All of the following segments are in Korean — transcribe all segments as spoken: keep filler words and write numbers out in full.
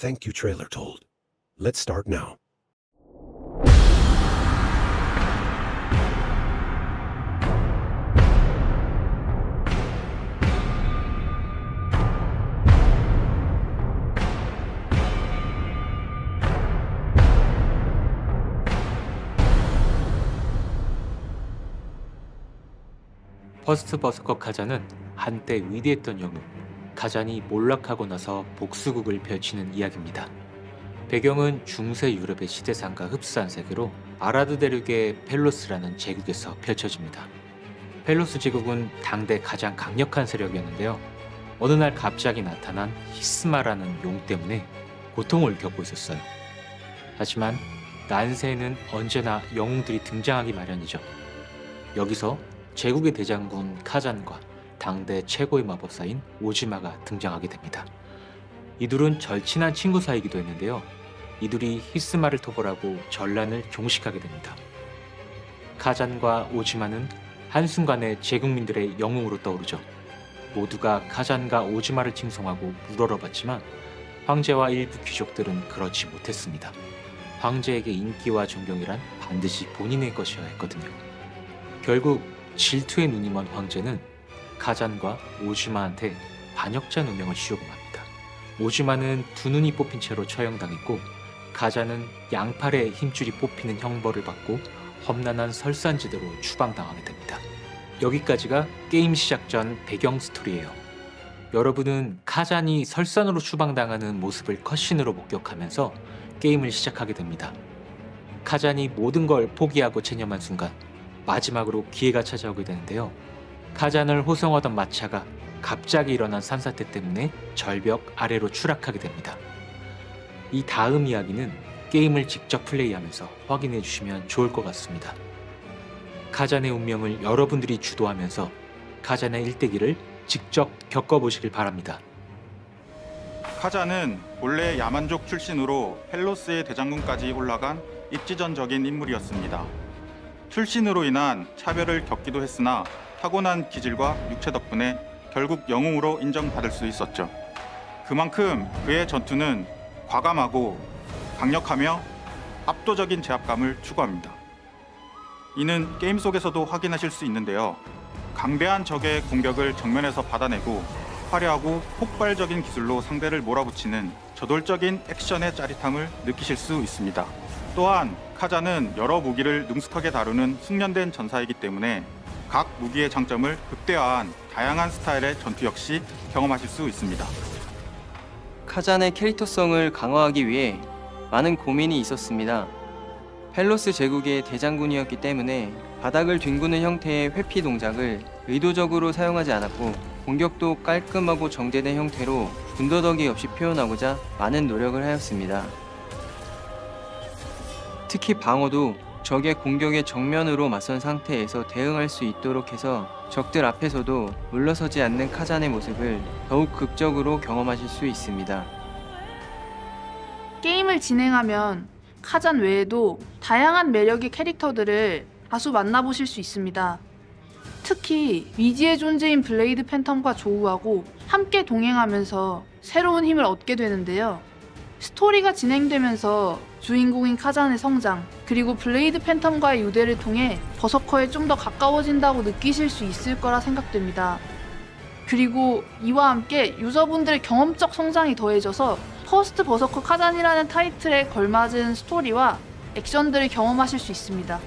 Thank you, trailer told. Let's start now. 퍼스트 버서커 카잔은 한때 위대했던 영웅 카잔이 몰락하고 나서 복수국을 펼치는 이야기입니다. 배경은 중세 유럽의 시대상과 흡사한 세계로 아라드 대륙의 펠로스라는 제국에서 펼쳐집니다. 펠로스 제국은 당대 가장 강력한 세력이었는데요. 어느 날 갑자기 나타난 히스마라는 용 때문에 고통을 겪고 있었어요. 하지만 난세에는 언제나 영웅들이 등장하기 마련이죠. 여기서 제국의 대장군 카잔과 당대 최고의 마법사인 오지마가 등장하게 됩니다. 이둘은 절친한 친구 사이이기도 했는데요. 이둘이 히스마를 토벌하고 전란을 종식하게 됩니다. 카잔과 오지마는 한순간에 제국민들의 영웅으로 떠오르죠. 모두가 카잔과 오지마를 칭송하고 우러러봤지만 황제와 일부 귀족들은 그렇지 못했습니다. 황제에게 인기와 존경이란 반드시 본인의 것이어야 했거든요. 결국 질투의 눈이 먼 황제는 카잔과 오지마한테 반역자 누명을 씌우고 맙니다. 오지마는 두 눈이 뽑힌 채로 처형당했고 카잔은 양팔에 힘줄이 뽑히는 형벌을 받고 험난한 설산지대로 추방당하게 됩니다. 여기까지가 게임 시작 전 배경 스토리예요. 여러분은 카잔이 설산으로 추방당하는 모습을 컷신으로 목격하면서 게임을 시작하게 됩니다. 카잔이 모든 걸 포기하고 체념한 순간 마지막으로 기회가 찾아오게 되는데요. 카잔을 호송하던 마차가 갑자기 일어난 산사태 때문에 절벽 아래로 추락하게 됩니다. 이 다음 이야기는 게임을 직접 플레이하면서 확인해 주시면 좋을 것 같습니다. 카잔의 운명을 여러분들이 주도하면서 카잔의 일대기를 직접 겪어보시길 바랍니다. 카잔은 본래 야만족 출신으로 펠로스의 대장군까지 올라간 입지전적인 인물이었습니다. 출신으로 인한 차별을 겪기도 했으나 타고난 기질과 육체 덕분에 결국 영웅으로 인정받을 수 있었죠. 그만큼 그의 전투는 과감하고 강력하며 압도적인 제압감을 추구합니다. 이는 게임 속에서도 확인하실 수 있는데요. 강대한 적의 공격을 정면에서 받아내고 화려하고 폭발적인 기술로 상대를 몰아붙이는 저돌적인 액션의 짜릿함을 느끼실 수 있습니다. 또한 카잔은 여러 무기를 능숙하게 다루는 숙련된 전사이기 때문에 각 무기의 장점을 극대화한 다양한 스타일의 전투 역시 경험하실 수 있습니다. 카잔의 캐릭터성을 강화하기 위해 많은 고민이 있었습니다. 펠로스 제국의 대장군이었기 때문에 바닥을 뒹구는 형태의 회피 동작을 의도적으로 사용하지 않았고 공격도 깔끔하고 정제된 형태로 군더더기 없이 표현하고자 많은 노력을 하였습니다. 특히 방어도 적의 공격에 정면으로 맞선 상태에서 대응할 수 있도록 해서 적들 앞에서도 물러서지 않는 카잔의 모습을 더욱 극적으로 경험하실 수 있습니다. 게임을 진행하면 카잔 외에도 다양한 매력의 캐릭터들을 다수 만나보실 수 있습니다. 특히 미지의 존재인 블레이드 팬텀과 조우하고 함께 동행하면서 새로운 힘을 얻게 되는데요. 스토리가 진행되면서 주인공인 카잔의 성장, 그리고 블레이드 팬텀과의 유대를 통해 버서커에 좀 더 가까워진다고 느끼실 수 있을 거라 생각됩니다. 그리고 이와 함께 유저분들의 경험적 성장이 더해져서 퍼스트 버서커 카잔이라는 타이틀에 걸맞은 스토리와 액션들을 경험하실 수 있습니다.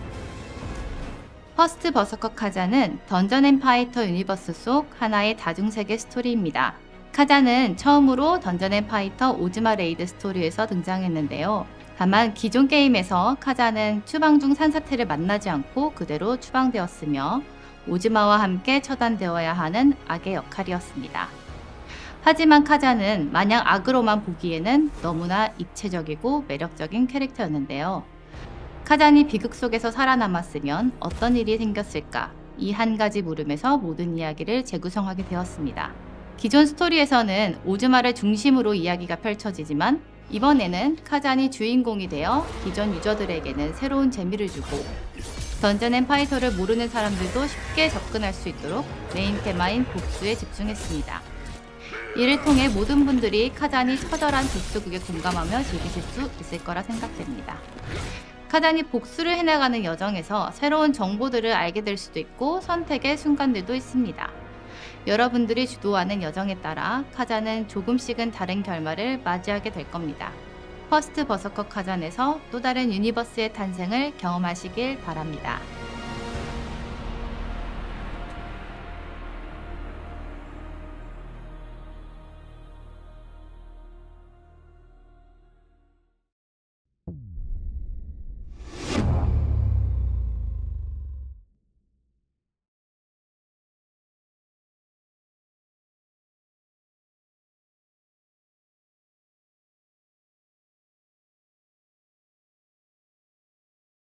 퍼스트 버서커 카잔은 던전 앤 파이터 유니버스 속 하나의 다중세계 스토리입니다. 카잔은 처음으로 던전 앤 파이터 오즈마 레이드 스토리에서 등장했는데요. 다만 기존 게임에서 카잔은 추방 중 산사태를 만나지 않고 그대로 추방되었으며 오즈마와 함께 처단되어야 하는 악의 역할이었습니다. 하지만 카잔은 마냥 악으로만 보기에는 너무나 입체적이고 매력적인 캐릭터였는데요. 카잔이 비극 속에서 살아남았으면 어떤 일이 생겼을까? 이 한 가지 물음에서 모든 이야기를 재구성하게 되었습니다. 기존 스토리에서는 오즈마를 중심으로 이야기가 펼쳐지지만 이번에는 카잔이 주인공이 되어 기존 유저들에게는 새로운 재미를 주고 던전 앤 파이터를 모르는 사람들도 쉽게 접근할 수 있도록 메인 테마인 복수에 집중했습니다. 이를 통해 모든 분들이 카잔이 처절한 복수극에 공감하며 즐기실 수 있을 거라 생각됩니다. 카잔이 복수를 해나가는 여정에서 새로운 정보들을 알게 될 수도 있고 선택의 순간들도 있습니다. 여러분들이 주도하는 여정에 따라 카잔은 조금씩은 다른 결말을 맞이하게 될 겁니다. 퍼스트 버서커 카잔에서 또 다른 유니버스의 탄생을 경험하시길 바랍니다.